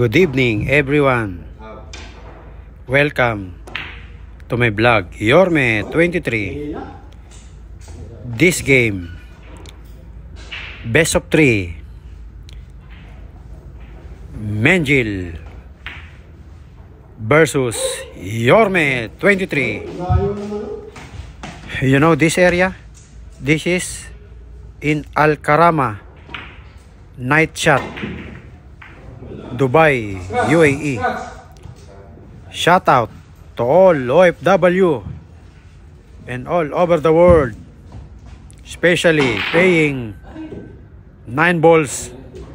Good evening everyone. Welcome to my vlog, Yorme 23. This game, best of 3, Menjil versus Yorme 23. You know this area? This is in Al Karama Night Shot, Dubai, UAE. Shout out to all OFW and all over the world, especially paying 9 balls.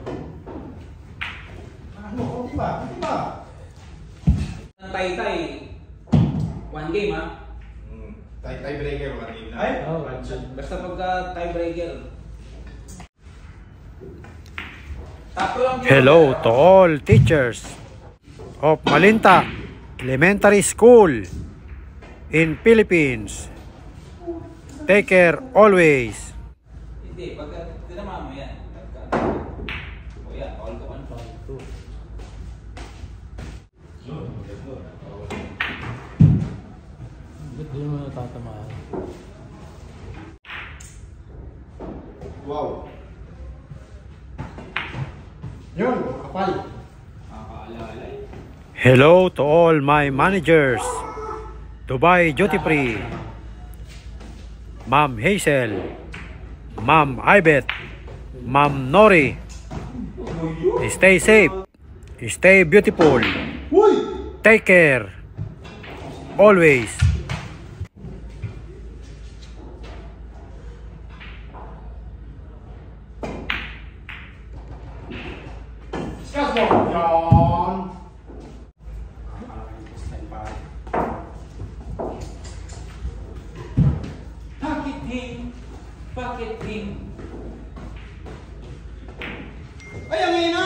Tay-tay, 1 game ha? Tie-breaker, 1 game na. Ay? Oh, basta pagka tie-breaker. Hello to all teachers of Malinta Elementary School in Philippines. Take care always. Hindi, pagka tinama mo yan. O yan, all ka 1, 2. Ba't di mo natatamaan? Wow. Yun, kapal. Hello to all my managers, Dubai Duty Free, Ma'am Hazel, Ma'am Ibet, Ma'am Nori. Stay safe, stay beautiful, take care always. Pocket him. Ay, ang ina!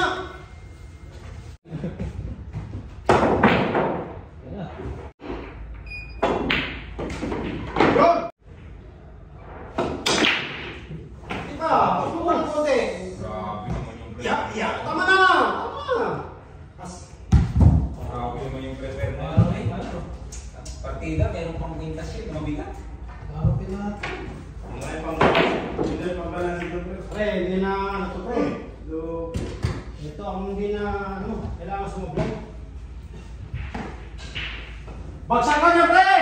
Yun! Ika, subukan ng konti. Grabe naman yung prepare. Yeah, tama na! Tama! Grabe naman yung prepare na. Partida, meron pang quintas yun, mabigat. Grabe natin. Pre, hindi na ano to pre. Ito ang hindi na ano, kailangan sumublog. Bagsakan niya pre!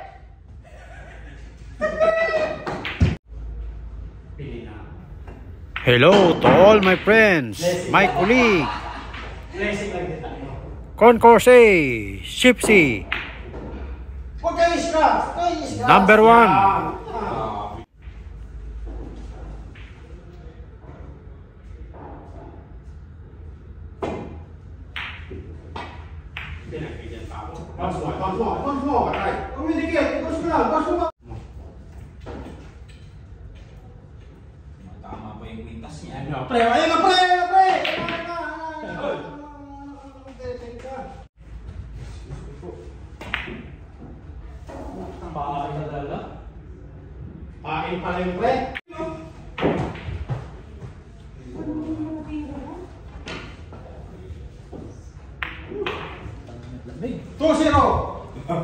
Hello to all my friends, my colleague, Blessing lang kita. Concourse, Shipsy, Huwag kayo scratch! Number 1. Bounce mo, patay. Umidikit, bounce mo lang, bounce mo. Tama pa yung quintas niya. Pre, ayun na pre! Pain pala yung pre. 2-0.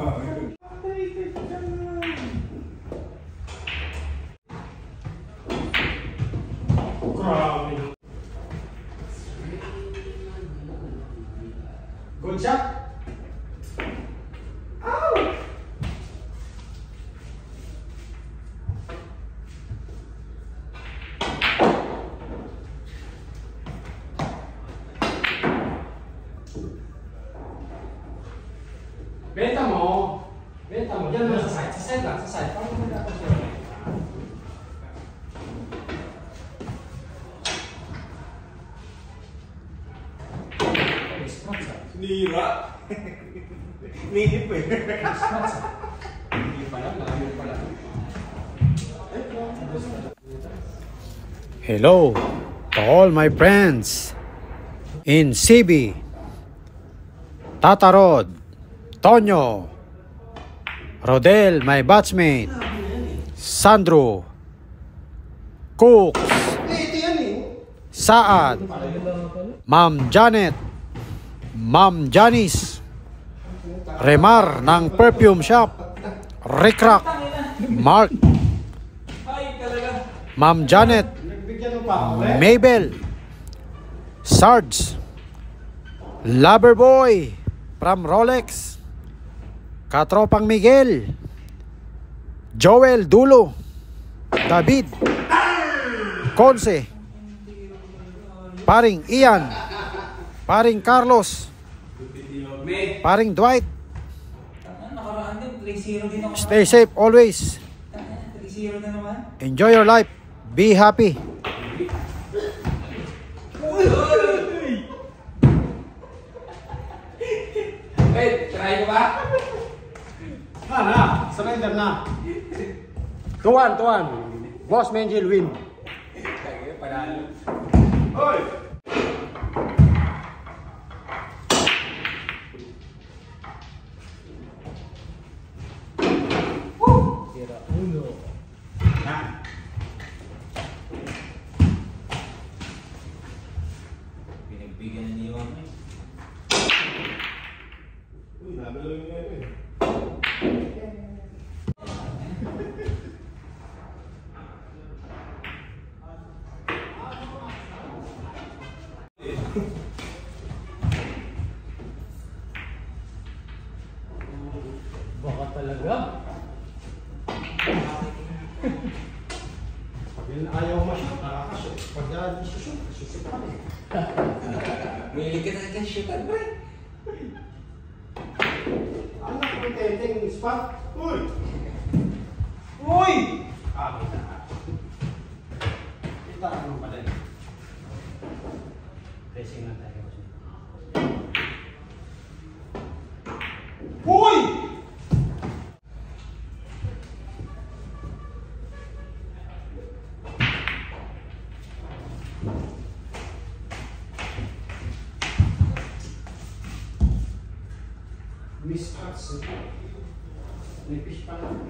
Good shot. Ow! Benta mo. Diyan mo sa side lang, sa side. Paano mo dapat siya? Nira. Nihip eh. Hindi pala, malamig pala. Hello to all my friends in CB, Tatarod, Tonyo, Rodel, my batchmate, Sandro, Cooks, Saad, Ma'am Janet, Ma'am Janice Remar ng Perfume Shop, Rickrack Mark, Ay, talaga. Ma'am Janet Nagbigyan mo pa ako, Mabel Sarge Loverboy from Rolex, Katropang Miguel, Joel Dulo, David Conce, Paring Ian, Paring Carlos, May. Paring Dwight. Nakaraan din. 3-0 din ako. Stay safe always. 3-0 na naman. Enjoy your life. Be happy. Wait, try ko ba? na. Surrender na. 2-1. Boss Mengil win. Kaya panalo. Hoy! Pinagbigyan na niyo ako. Uy, nabalo yung ngayon eh. Baka talaga. Pag yun ayaw ma-shoot, nakaka-shoot. Pag hindi siya shoot, shoot pa rin. Mahilig ka talaga shootan, bro. Ano kung tending spot? Uy! Uy! Kita. Kita ano pala yun? Racing na tayo. Uy! Miss cuts. Nipis pa lang.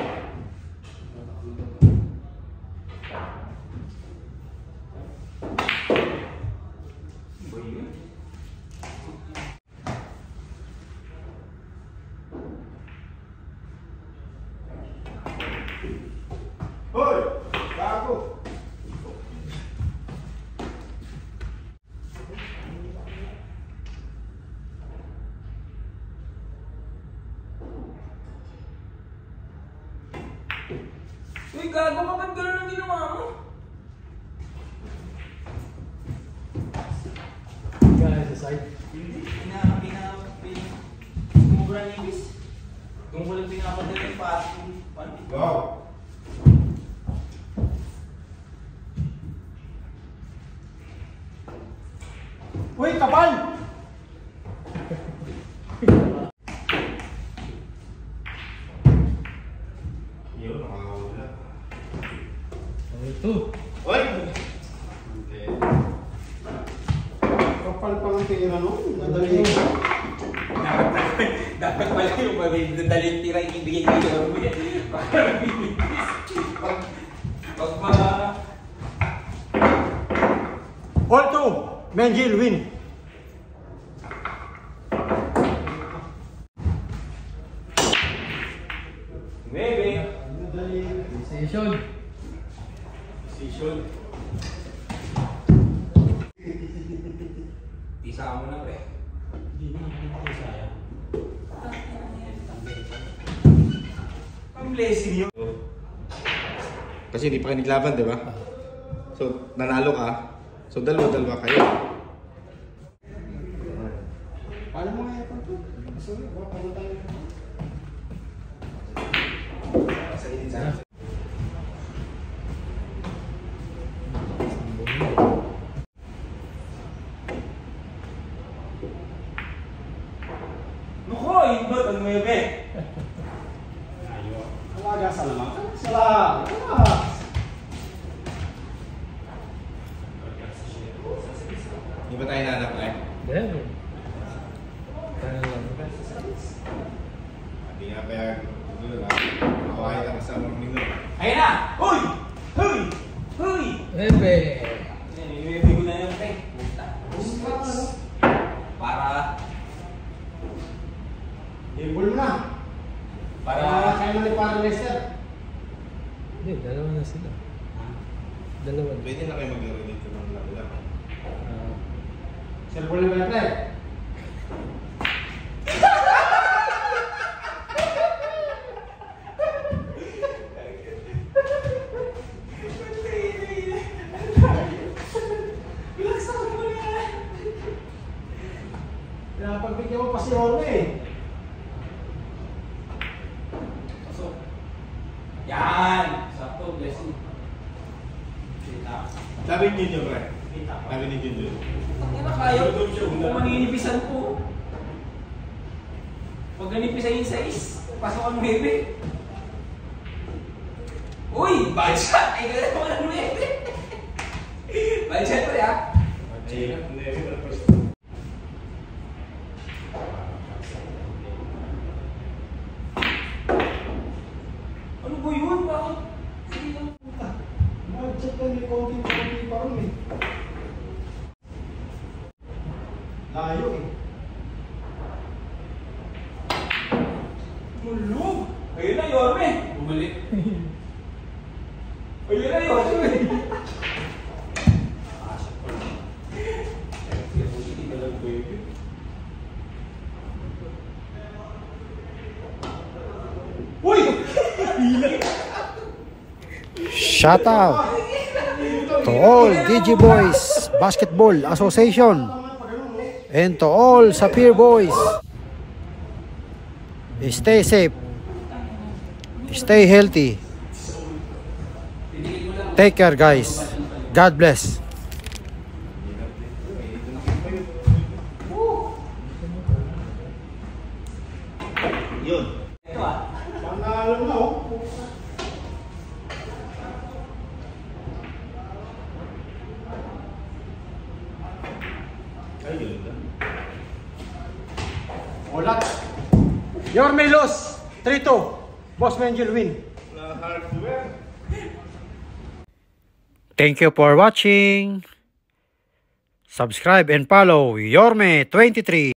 Hoy! Bago! Uy, gago ka, ba't gano'n ang ginawa mo? Gano'n sa side. Hindi, sumubra ni Ibis. Kung walang pinapadala yung passing. Wow! Uy, kapal! Yun, nakakawala. Ito. Uy! Kapal pa ng tira, no? Nadali. Dapat pala yung mabibigyan tira yung ibigay ko yung pag All two! Mengil win! maybe. Nadali. Session. Decision. Isa mo na, pre. Ang blessing yun. Kasi hindi pa kayo naglaban, di ba? So, nanalo ka. So, dalawa-dalawa kayo. Paano mo nga ito? Sorry, baka na tayo. Naku, yun ba? Ang maybe. Alaga sa lamang. Sala! Relax! Hindi ba tayo nanak na eh? Ganun. Hindi nga kaya gulo na. Makawain na kasama ng minuto. Ayun na! Huy! Huy! Huy! Bebe. Maybe ko na yun, pre. Puta. Para Hindi, dalawa na sila. Dalawa na. Pwede na kayo maglaro dito ng laro. Cellphone na ba pre? Kaya pagbigyan mo pa si Orme eh. Pasok. Yan! Sakto, blessing. Kita. Sabi niyo nyo, pre. Sabi niyo nyo. Ang ina kayo. Kung maninipisan ko. Pag nanipisan yung sais, pasok ang 9. Uy! Bad shot! Ay, gano'n naman ang 9. Bad shot pa rin, Ano ba yun? Bakit? Sige lang. Mag-check lang yung konti pa rin eh. Layo eh. Tulog! Ayun na, Yorme! Bumalik. Ayun na, Yorme! Uy! Shout out to all DG Boys Basketball Association and to all Sapir Boys. Stay safe, stay healthy, take care guys, God bless. Yun. Ito ah. Panalo na oh. Ayun. Ulat. Yorme loss. 3-2. Boss Mangel win. Hardware. Thank you for watching. Subscribe and follow Yorme 23.